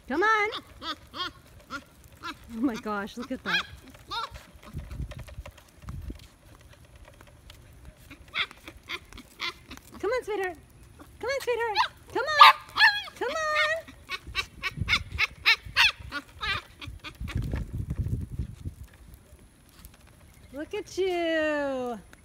Come on. Oh my gosh, look at that. Come on, sweetheart. Come on, sweetheart. Come on. Come on. Look at you.